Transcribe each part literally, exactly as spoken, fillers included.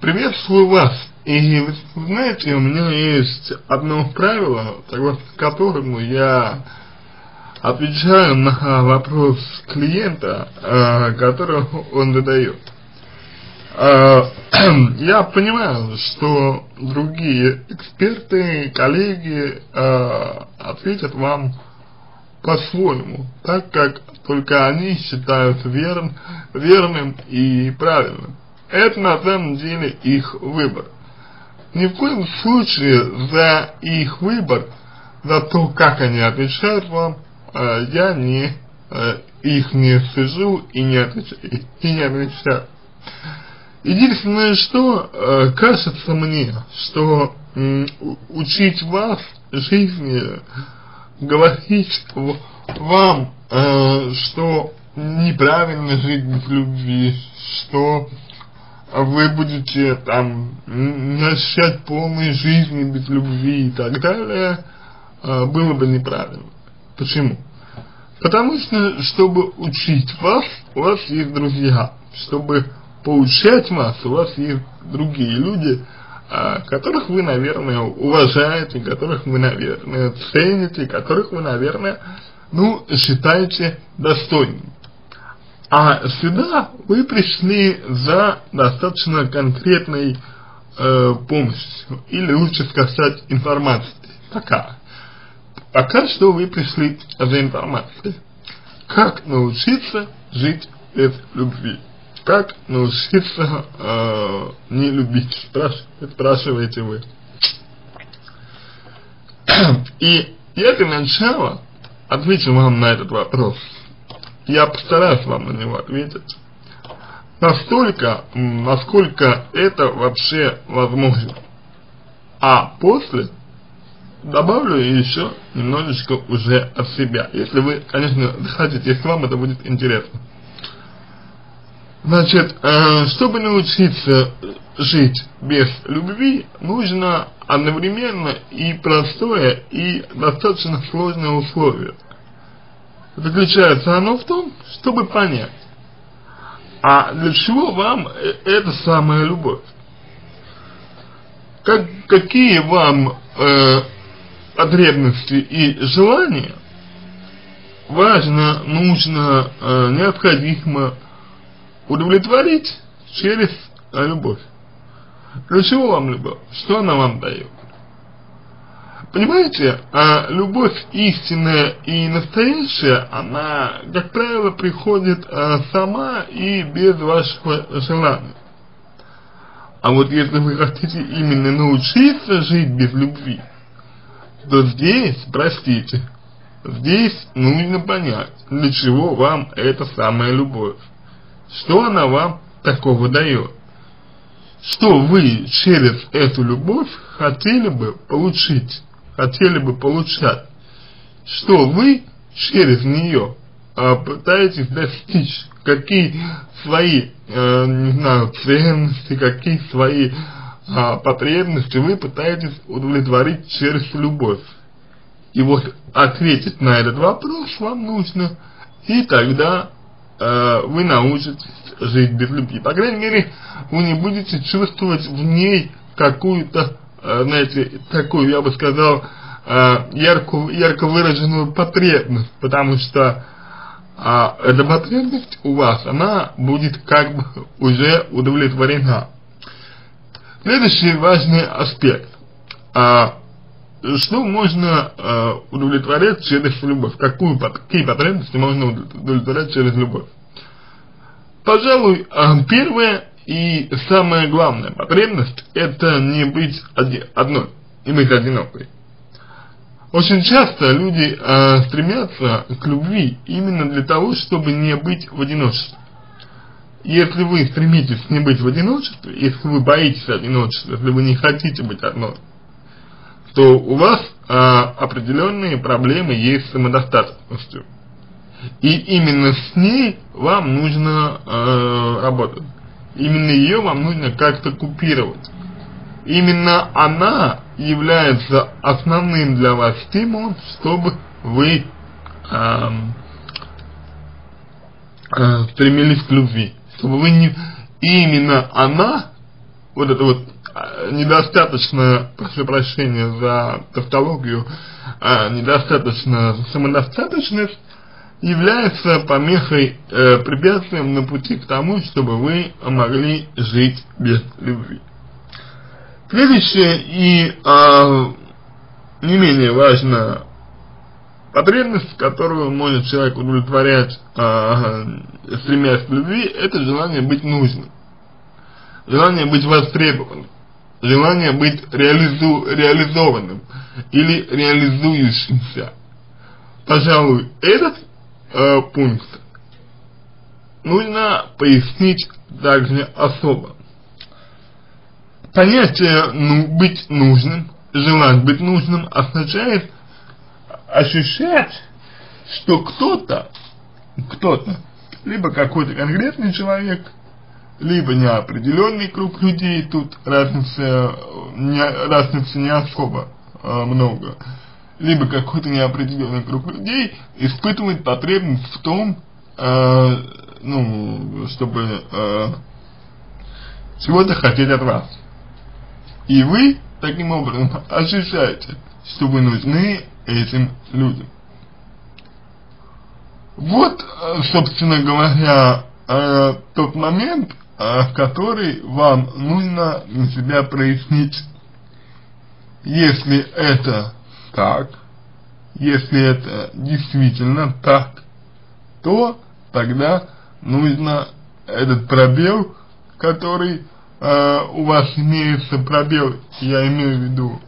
Приветствую вас. И вы знаете, у меня есть одно правило, согласно которому я отвечаю на вопрос клиента, э, который он задает. Э, я понимаю, что другие эксперты, коллеги э, ответят вам по-своему, так как только они считают верн, верным и правильным. Это на самом деле их выбор. Ни в коем случае за их выбор, за то, как они отвечают вам, э, я не, э, их не сижу и не отвечаю. И не отвечаю. Единственное, что э, кажется мне, что э, учить вас жизни, говорить вам, э, что неправильно жить без любви, что вы будете там не ощущать полной жизни без любви и так далее, э, было бы неправильно. Почему? Потому что, чтобы учить вас, у вас есть друзья. Чтобы поучать вас, у вас есть другие люди, э, которых вы, наверное, уважаете, которых вы, наверное, цените, которых вы, наверное, ну, считаете достойными. А сюда вы пришли за достаточно конкретной э, помощью, или лучше сказать, информацией. Пока. Пока что вы пришли за информацией. Как научиться жить без любви? Как научиться э, не любить? Спраш, спрашиваете вы. И я для начала отвечу вам на этот вопрос. Я постараюсь вам на него ответить настолько, насколько это вообще возможно. А после добавлю еще немножечко уже от себя, если вы, конечно, хотите, если вам это будет интересно. Значит, э, чтобы научиться жить без любви, нужно одновременно и простое, и достаточно сложное условие. Заключается оно в том, чтобы понять, а для чего вам эта самая любовь? Как, какие вам э, потребности и желания важно, нужно, э, необходимо удовлетворить через э, любовь? Для чего вам любовь? Что она вам дает? Понимаете, а любовь истинная и настоящая, она, как правило, приходит а, сама и без вашего желания. А вот если вы хотите именно научиться жить без любви, то здесь, простите, здесь нужно понять, для чего вам эта самая любовь. Что она вам такого дает? Что вы через эту любовь хотели бы получить? Хотели бы получать, что вы через нее а, пытаетесь достичь, какие свои, а, не знаю, ценности, какие свои а, потребности вы пытаетесь удовлетворить через любовь. И вот ответить на этот вопрос вам нужно, и тогда а, вы научитесь жить без любви. По крайней мере, вы не будете чувствовать в ней какую-то, знаете, такую, я бы сказал, ярко, ярко выраженную потребность, потому что а, эта потребность у вас, она будет как бы уже удовлетворена. Следующий важный аспект. А, что можно а, удовлетворять через любовь? Какую, какие потребности можно удовлетворять через любовь? Пожалуй, а, первое и самая главная потребность – это не быть один, одной, не быть одинокой. Очень часто люди э, стремятся к любви именно для того, чтобы не быть в одиночестве. Если вы стремитесь не быть в одиночестве, если вы боитесь одиночества, если вы не хотите быть одной, то у вас э, определенные проблемы есть с самодостаточностью. И именно с ней вам нужно э, работать. Именно ее вам нужно как-то купировать. Именно она является основным для вас стимулом, чтобы вы э, э, стремились к любви. Чтобы вы не... Именно она вот это вот недостаточно, прошу прощения за тавтологию, а, недостаточно самодостаточность является помехой, э, препятствием на пути к тому, чтобы вы могли жить без любви. Следующее и э, не менее важная потребность, которую может человек удовлетворять, э, стремясь к любви, это желание быть нужным, желание быть востребованным, желание быть реализу, реализованным или реализующимся. Пожалуй, этот э, пункт нужно пояснить также особо. Понятие ну, быть нужным, желать быть нужным означает ощущать, что кто-то, кто-то, либо какой-то конкретный человек, либо неопределенный круг людей, тут разница не, разница не особо э, много, либо какой-то неопределенный круг людей испытывает потребность в том, э, ну, чтобы э, чего-то хотеть от вас. И вы таким образом ощущаете, что вы нужны этим людям. Вот, собственно говоря, э, тот момент, э, в который вам нужно для себя прояснить. Если это так, если это действительно так, то тогда нужно этот пробел, который э, у вас имеется, пробел, я имею в виду,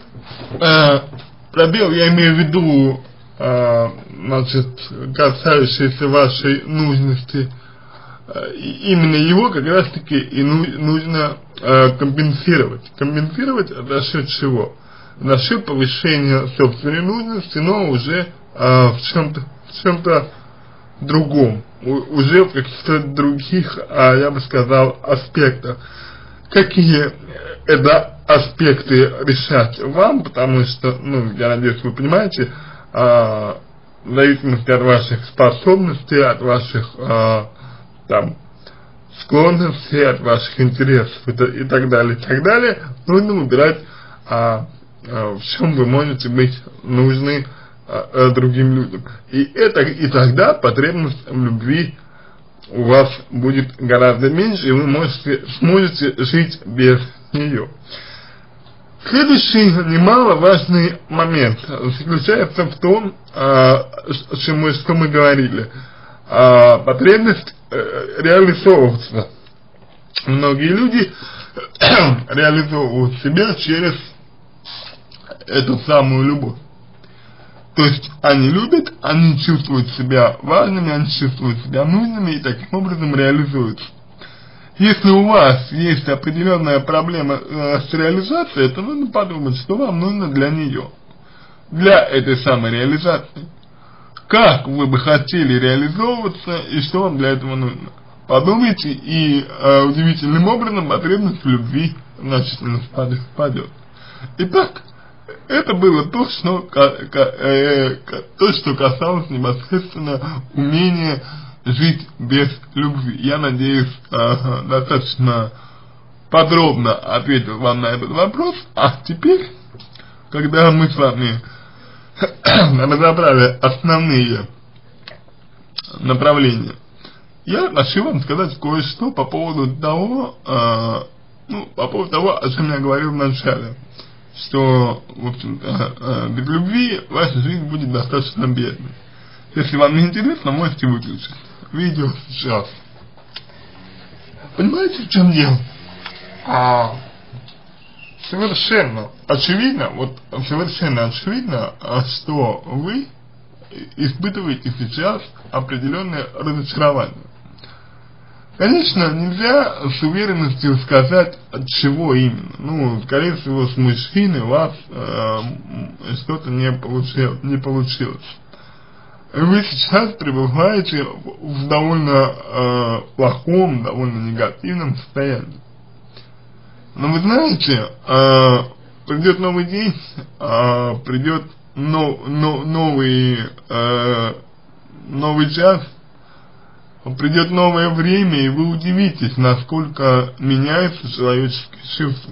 э, пробел, я имею в виду, э, значит, касающийся вашей нужности, э, именно его как раз таки и ну, нужно э, компенсировать. Компенсировать за счет чего? За счет повышения собственной нужности, но уже э, в чем-то в чем-то другом, у, уже в каких-то других, а, я бы сказал, аспектах. Какие это аспекты решать вам, потому что, ну, я надеюсь, вы понимаете, э, в зависимости от ваших способностей, от ваших э, там склонностей, от ваших интересов и, и так далее, и так далее, нужно выбирать, э, в чем вы можете быть нужны э, другим людям. И это и тогда потребность в любви у вас будет гораздо меньше, и вы можете, сможете жить без нее. Следующий немаловажный момент заключается в том, э, чему, что мы говорили, э, потребность э, реализовываться. Многие люди реализовывают себя через эту самую любовь. То есть они любят, они чувствуют себя важными, они чувствуют себя нужными и таким образом реализуются. Если у вас есть определенная проблема э, с реализацией, то нужно подумать, что вам нужно для нее, для этой самой реализации. Как вы бы хотели реализовываться и что вам для этого нужно. Подумайте, и э, удивительным образом потребность в любви значительно спадет. Итак, это было то, что, э, то, что касалось непосредственно умения жить без любви. Я надеюсь, э, достаточно подробно ответил вам на этот вопрос. А теперь, когда мы с вами разобрали основные направления, я хочу вам сказать кое-что по поводу того, э, ну, по поводу того, о чем я говорил в начале. Что, в общем-то, э, без любви ваша жизнь будет достаточно бедной. Если вам не интересно, можете выключить видео сейчас. Понимаете, в чем дело? А, совершенно очевидно, вот совершенно очевидно, что вы испытываете сейчас определенное разочарование. Конечно, нельзя с уверенностью сказать, от чего именно. Ну, скорее всего, с мужчиной у вас э, что-то не, получил, не получилось. Вы сейчас пребываете в довольно э, плохом, довольно негативном состоянии. Но вы знаете, э, придет новый день, э, придет но, но, новый, э, новый час, придет новое время, и вы удивитесь, насколько меняются человеческие чувства.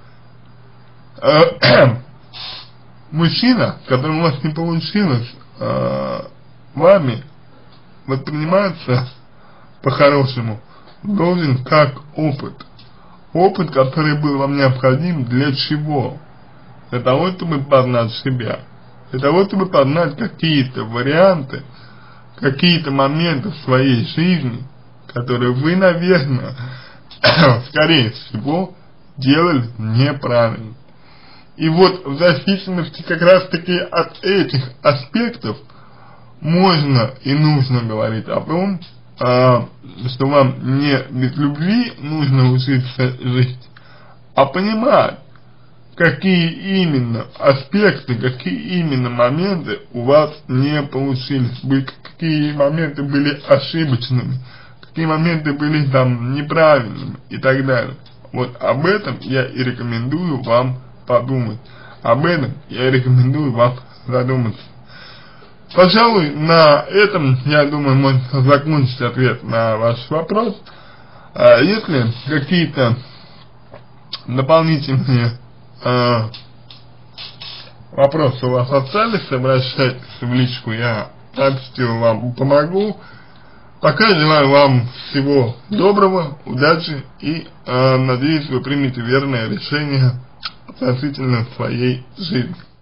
Мужчина, с которым у вас не получилось, э, вами воспринимается по-хорошему, должен как опыт. Опыт, который был вам необходим для чего? Для того, чтобы познать себя. Для того, чтобы познать какие-то варианты, какие-то моменты в своей жизни, которые вы, наверное, скорее всего, делали неправильно. И вот в зависимости как раз таки от этих аспектов можно и нужно говорить о том, а, что вам не без любви нужно учиться жить, а понимать, какие именно аспекты, какие именно моменты у вас не получились, какие моменты были ошибочными, какие моменты были там неправильными и так далее. Вот об этом я и рекомендую вам подумать. Об этом я рекомендую вам задуматься. Пожалуй, на этом, я думаю, можно закончить ответ на ваш вопрос. А если какие-то дополнительные а, вопросы у вас остались, обращайтесь в личку, я обязательно вам помогу. Пока желаю вам всего доброго, удачи и а, надеюсь, вы примете верное решение относительно своей жизни.